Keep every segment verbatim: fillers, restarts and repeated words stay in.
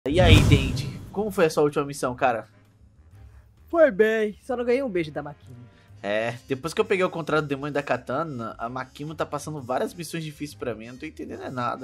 E aí, Dendi, como foi a sua última missão, cara? Foi bem, só não ganhei um beijo da Makima. É, depois que eu peguei o contrato do demônio da Katana, a Makima tá passando várias missões difíceis pra mim, eu não tô entendendo é nada.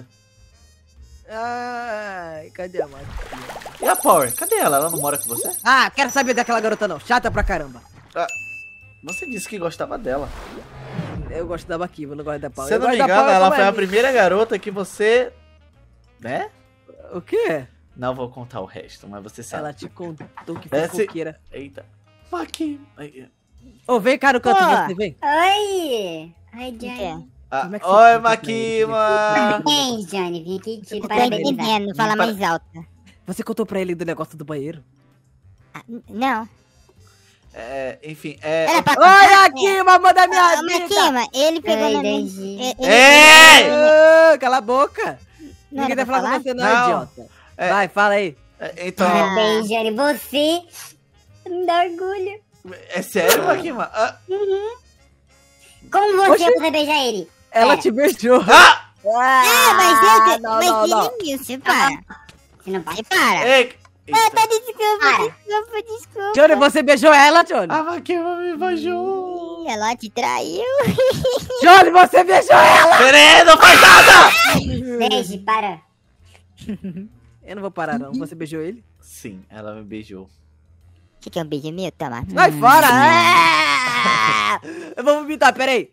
Ai, cadê a Makima? E a Power, cadê ela? Ela não mora com você? Ah, quero saber daquela garota não, chata pra caramba. Ah, você disse que gostava dela. Eu gosto da Makima, não gosto da Power. Se eu não me engano, ela foi a primeira garota que você... Né? O quê? Não vou contar o resto, mas você sabe. Ela te contou que foi Esse- coqueira. Eita. Makima. Ai, Ô, vem cá no canto, Pô. você vem. Oi! Oi, Johnny. ah, Como é que você oi, conta pra Makima. Ei, Johnny, vim aqui te Você Tô parabenizar. entendendo, fala Para- mais alto. Você contou pra ele do negócio do banheiro? Ah, n- não. É, enfim, é... Era pra Oi, Makima, manda minha Ah, vida! Makima, ele pegou Oi, na minha... Denji. ele- ele- Ei! Ah, cala a boca! Não Ninguém era tá pra falando com falar? você não, Não. idiota. É. Vai, fala aí. é, Então, Parabéns, Johnny. Você me dá orgulho. é sério, Makima? Ah, Como você Oxi. ia poder beijar ele? Ela Pera, te beijou. ah! Ah, mas eu... não, mas não, ele não. viu, você para. Você não pode. Você para. Ei! Eita. Tá, desculpa, Para. desculpa, desculpa. Johnny, você beijou ela, Johnny? A Makima me beijou. Ih, ela te traiu. Johnny, você beijou ela! Peraí, não faz nada! Denji, para. Eu não vou parar, não. Você beijou ele? Sim, ela me beijou. Você quer um beijo meu? Toma. Sai Hum. fora! Ah! Eu vou vomitar, peraí.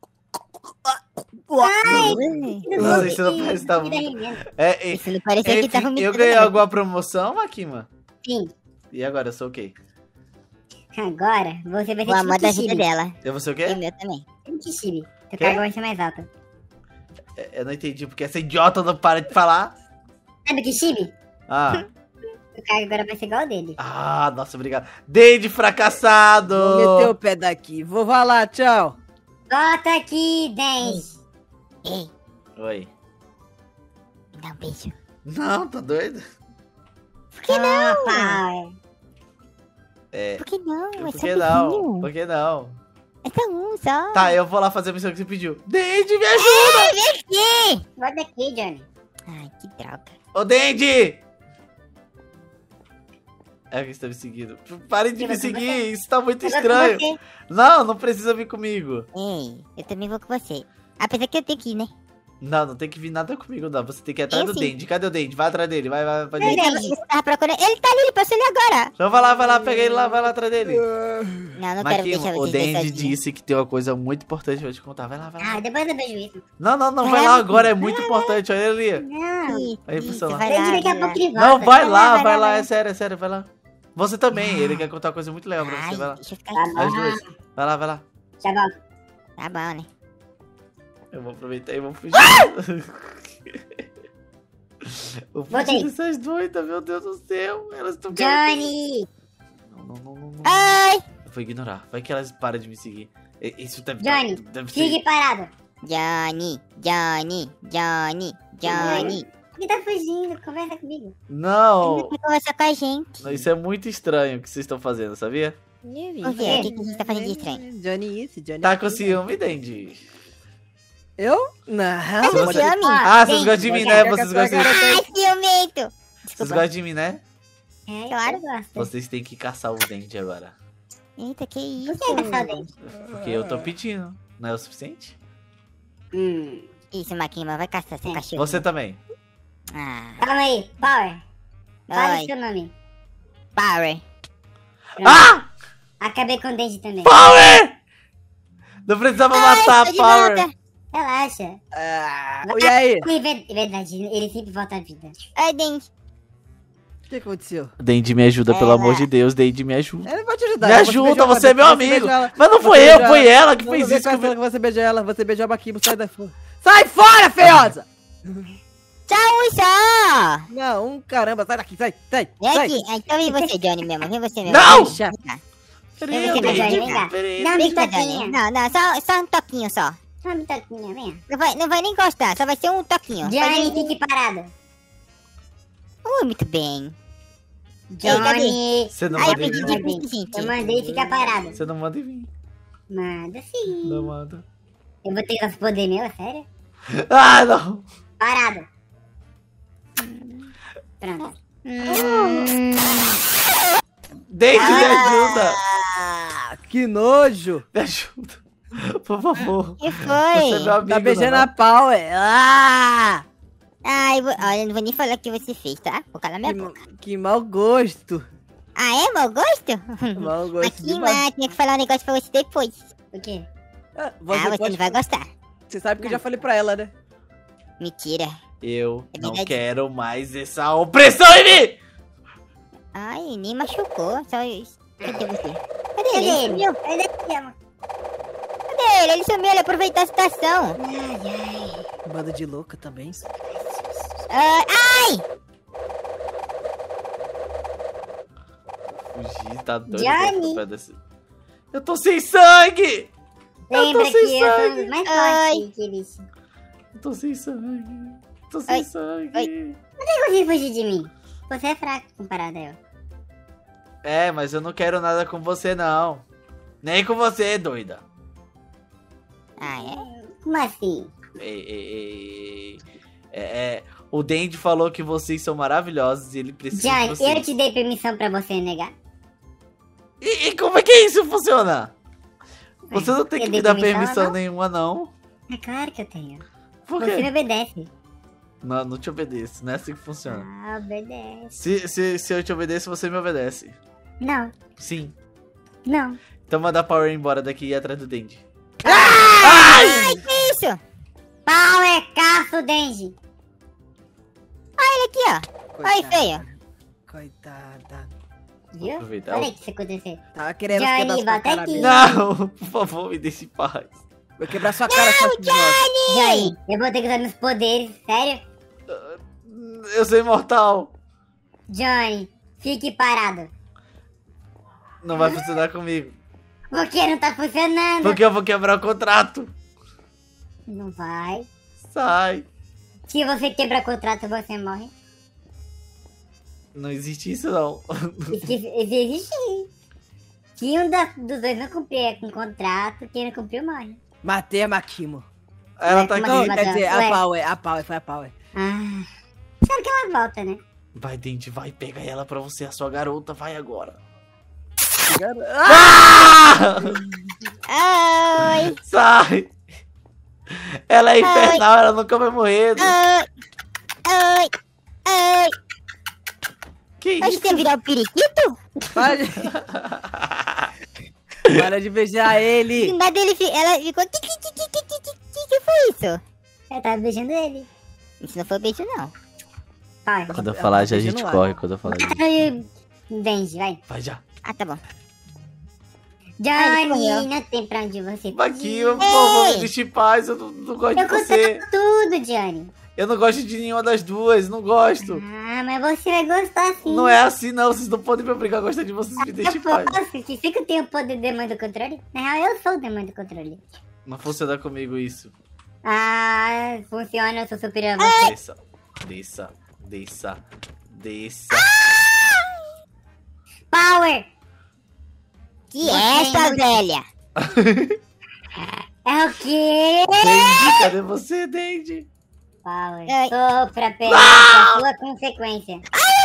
Ui, Não, isso não parece tá Vida muito- remendo. É, é, Isso não parecia que enfim, tava eu me ganhei alguma promoção, Makima? Sim, E agora, eu sou o quê? agora você vai O ser amor tipo da vida Kishibe. dela. Eu vou ser o E o quê? meu também. Tipo Kishibe. Teu Quê? cargo vai ser mais alto. É, Eu não entendi porque essa idiota não para de falar. Sabe o Kishibe? Ah, O cargo agora vai ser igual ao dele. ah nossa, obrigado. Deide fracassado! Vou meter o pé daqui. Vou vá lá, tchau. Volta aqui, Denji. Ei, Oi. me dá um beijo. Não, tá doido? Por que não? Power. É, Por que não? É por só que um não? beijinho. Por que não? É só um, só. Tá, eu vou lá fazer a missão que você pediu. Deide, me ajuda! Ih! Volta aqui, Johnny. Ai, que droga. Ô, Deide! É que você tá me seguindo. Parem de Eu me vou com seguir, isso tá muito Eu vou com estranho. você. Não, não precisa vir comigo. Ei, eu também vou com você. Apesar que eu tenho que ir, né? Não, não tem que vir nada comigo, não. Você tem que ir atrás Eu do sim. Dendi. Cadê o Dendi? Vai atrás dele, vai, vai, vai. Cadê? Dendi. Você tava procurando... Ele tá ali, ele passou ali agora. Então vai lá, vai lá, pega ele lá, vai lá atrás dele. Não, não quero deixar Makima, o vocês dois Dendi sozinhos. disse que tem uma coisa muito importante pra te contar. Vai lá, vai lá. Ah, depois eu beijo isso. Não, não, não, vai Vai lá lá, agora, é muito importante. Olha ali. Não. Ih, Aí, isso, funcionou. vai Denji lá, daqui a vai pouco lá. ele volta. Não, vai Vai lá, lá, vai vai lá, lá, é sério, é sério, vai lá. Você também, ele quer contar uma coisa muito legal pra você, Ai, vai lá. deixa eu ficar Tá aqui. bom. As duas. Vai lá, vai lá. Já volto. Tá bom, né? Eu vou aproveitar e vou fugir. Vou Voltei. fugir dessas doidas, meu Deus do céu. Elas estão Johnny. Não, não, não, não, não. Ai, Eu vou ignorar. Vai que elas param de me seguir. E- Isso deve Johnny, deve Fique parado. Johnny, Johnny, Johnny, Johnny. Por que tá fugindo? Conversa comigo. Não, Ele quer conversar com a gente. isso é muito estranho o que vocês estão fazendo, sabia? Por quê? O que, que a gente tá fazendo de estranho? Johnny isso, Johnny Tá com aquilo. ciúme, Dendi? Eu? Não. Se você- Ciúme? Ah, vocês Dendi, gostam de mim, você né? quer Vocês que a gostam tua de... Ai, ciumento. Vocês Desculpa. gostam de mim, né? É, Claro. eu gosto. Vocês têm que caçar o Dendi agora. Eita, que Por isso? que é caçar o dente? Porque eu tô pedindo. Não é o suficiente? Hum. Isso, Makima, vai caçar seu cachorro. Você também. Ah, Calma aí, Power. Fala o oi, seu nome. Power. Pronto. Ah! Acabei com o dente também. Power! Não precisava Ai, matar tô a de Power. volta. Relaxa. Ah, e aí? É ver- é verdade, ele sempre volta à vida. Ai, Dente. O que aconteceu? Dendi, me ajuda, pelo Ela- amor de Deus. Dendi, me ajuda. Ele vai te ajudar. Me Você ajuda, beijou você é ela, meu você amigo. beijou ela. Mas não Você foi eu, beijou foi ela que Não, fez não vem isso. com que eu- essa que você beijou ela, você beijou a Makimo, sai daqui. Sai fora, feiosa! Só um só. Não, um caramba, sai daqui, sai, sai, Vem sai. aqui. Ah, então vem você, Johnny mesmo. Vem você mesmo. Não! Deixa eu ficar. Peraí, Vem cá, Dendi, Johnny, vem cá. peraí. Dá uma Vem cá, Johnny. bitoquinha. Não, não, só, só um toquinho só. Só uma bitoquinha, vem. Não vai, não vai nem encostar, só vai ser um toquinho. Johnny, fique parado. Ui, muito bem. Ei, cadê? Johnny. Você não Ai, eu manda em pedi mim. de presente. Eu mandei ficar parado. Você não manda em mim. Manda sim. Não manda. Eu vou ter que poder meu, é sério? Ah, não. Parado. Pronto. Hum, Dente, me ajuda. Ah, que nojo. Me ajuda. Por favor. que Você é foi? meu amigo, Tá beijando não, a pau, é. Ah, Ai, vou- olha, eu não vou nem falar o que você fez, tá? Vou calar minha que, boca. ma- que mau gosto. Ah, é? Mau gosto? Mau gosto Aqui, demais. mas tinha que falar um negócio pra você depois. O quê? Ah, Ah, você, você pode... não vai gostar. você sabe que eu já falei pra ela, né? Mentira. Eu É não verdade. quero mais essa opressão em mim! Ai, nem machucou. Só isso. Cadê você? Cadê Cadê ele? Ele ele? sumiu. Ele aqui, amor. Cadê ele? Ele sumiu, ele aproveitou a situação. Ai, ai. Banda de louca também. Ah, ai! Fugir, tá doido. Johnny. com o pé desse- Eu tô sem sangue! Lembra sem que eu sou sangue. um dos mais Ai. fortes, Kirich. Eu tô sem sangue. Tô sem Ai, sangue. ai. Por que você fugir de mim? Você é fraco comparado a eu. É, mas eu não quero nada com você, não. Nem com você, doida. Ah, é? Como assim? Ei, ei, ei. É, é, o Dandy falou que vocês são maravilhosos e ele precisa de Johnny, vocês. eu te dei permissão pra você negar? E, e como é que isso funciona? Você não tem Eu que dei me dar permissão, permissão não? nenhuma, não. É claro que eu tenho. Por Você me quê? obedece. Não, não te obedeço. Não é assim que funciona. Ah, obedece. Se, se, se eu te obedeço, você me obedece. Não, Sim. não. Então manda a Power embora daqui e ir atrás do Dandy. Que isso? Pau é caço, Denji. Olha aqui, ó. Ai, feia. Coitada. Viu? Aproveitar. Olha o que isso aconteceu. Tava querendo Johnny, quebrar sua volta cara. aqui. mesmo. Não, por favor, me deixe em paz. Vou quebrar sua cara, sua Johnny, eu vou ter que usar meus poderes, sério? Eu sou imortal. Johnny, fique parado. Não vai funcionar comigo. Por que não tá funcionando? Porque eu vou quebrar o contrato. Não vai. Sai. Se você quebrar contrato, você morre. Não existe isso, não. Isso que existe. Se um da- dos dois não cumprir com o contrato, quem não cumpriu morre. Matei a Makimo. Ela tá Como Não, assim, aqui. quer Matheus? dizer, a Ué. Power, a Power, foi a Power. Ah. Sabe que ela volta, né? Vai, Dandy, vai. Pega ela pra você, a sua garota. Vai agora. Ah! Ah! Ai, Sai. Ela é infernal, ela nunca vai morrer. ai, ai, ai. Que Acho que isso? tem que virar o periquito? Para de... Para de beijar ele. Do nada ele fi- ela ficou... Que, que, que, que, que, que, que, que foi isso? Eu tava beijando ele. Isso não foi beijo, não. Vai. Quando eu Ela falar tá já a gente beijando lá. corre. Quando eu falar já. Ai, Denji, vai. Vai já. Ah, tá bom. Johnny, correu. não tem pra onde você Vai aqui, fugir. por favor, me deixe em paz. Eu não, não gosto de Eu você. controlo tudo, Johnny. Eu não gosto de nenhuma das duas. Não gosto. Ah, mas você vai gostar sim. Não é assim, não. Vocês não podem me obrigar a gostar de vocês. Me deixem em Eu paz. posso, se fica eu tenho o poder do demônio do controle. Na real, eu sou o demônio do controle. Não funciona comigo isso. Ah, funciona, eu sou superior a você. Desça, desça, desça, desça. Power! Que é essa, velha? É o quê? Dandy, cadê você, Dandy? Power, Ai. sopra perante a sua consequência.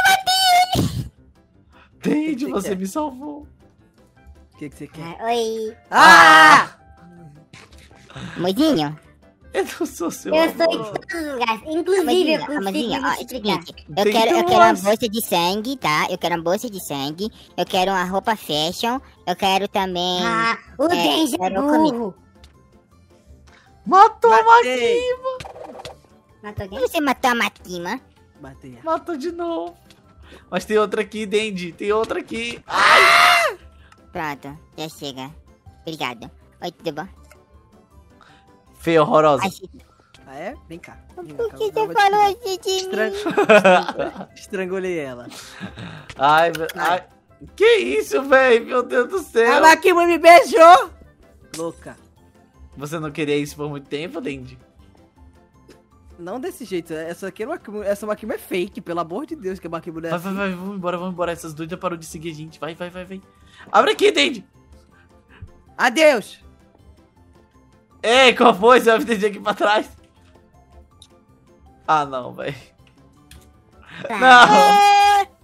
Dandy, que você quer? me salvou. O que, que você quer? Ah, oi, Ah! Mozinho? Eu não sou seu eu estou em amor. todos os lugares, inclusive Mozinho, eu consigo mozinho, me ó, explicar. seguinte, eu Tem quero, eu duas. quero uma bolsa de sangue, tá? Eu quero uma bolsa de sangue, eu quero uma roupa fashion, eu quero também... Ah, o É, Denji é eu não comi. burro. Matou a Matei. Maquima. Matou quem? Você matou a Matima? Matei. Matou de novo. Mas tem outra aqui, Dandy. Tem outra aqui. Pronto, já chega. Obrigado. Oi, tudo bom? Feia, horrorosa. Ai, se- Ah, é? Vem cá. Vem por cá, que eu você vou te falou pegar. assim de Estran- mim? Estrangulei ela. Ai, ve- ai. Que isso, velho? Meu Deus do A céu. Makimo me beijou! Louca. Você não queria isso por muito tempo, Dandy? Não desse jeito. Essa aqui é uma, essa Makimo é fake, pelo amor de Deus, que a Makimo não é Vai, vai, assim. vai. Vamos embora, vamos embora. Essas doidas parou de seguir a gente. Vai, vai, vai, vai. Abre aqui, Dandy. Adeus! Ei, qual foi? Você vai me deixar aqui pra trás? Ah, não, velho. Tá. Não. É,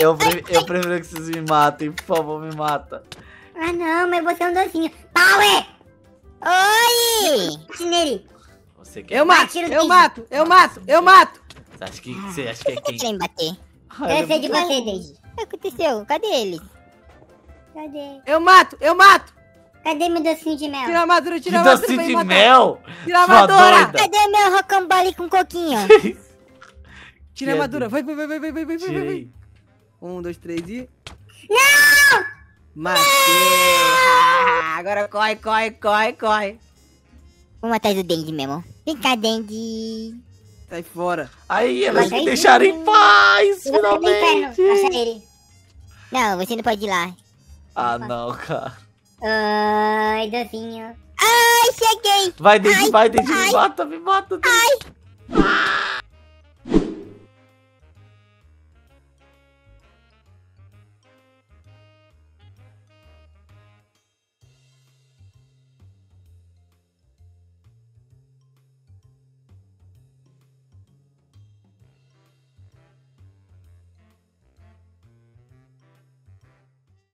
Eu, pre- eu prefiro que vocês me matem, por favor, me mata. Ah, não, mas você é um docinho. Power! Oi! Bate nele. Você quer? Eu mato, tiro eu dele. mato, eu mato, eu mato. Você acha que, você acha que é quem? Quem bater? Ah, ele é Eu sei de muito- você, Deide. O que aconteceu? Cadê ele? Cadê? Eu mato, eu mato. Cadê meu docinho de mel? Tira a armadura, Que tira a armadura docinho pra de me matar. mel! Tira a Sua armadura. doida. Cadê meu rocambole com coquinho? Tira a armadura, vai, vai, vai, vai, vai, vai, vai, vai. Tirei. Um, dois, três e... Não! Matei! Ah, agora corre, corre, corre, corre. Vamos atrás do Dengue mesmo. Vem cá, Dengue. Sai fora. Aí, elas Mas me aí- deixaram em paz, Eu vou pro finalmente! inferno, acha ele. Não, você não pode ir lá. Ah, não, cara. Oi, docinho. Ai, cheguei. Vai, Deide, Ai, vai, Deide, me ai. mata, me mata, Deide.